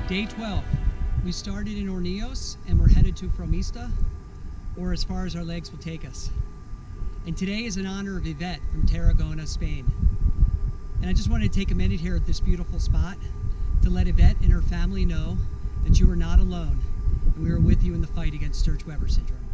Day 12. We started in Hornillos and we're headed to Fromista, or as far as our legs will take us. And today is in honor of Ivet from Tarragona, Spain. And I just wanted to take a minute here at this beautiful spot to let Ivet and her family know that you are not alone, and we are with you in the fight against Sturge-Weber Syndrome.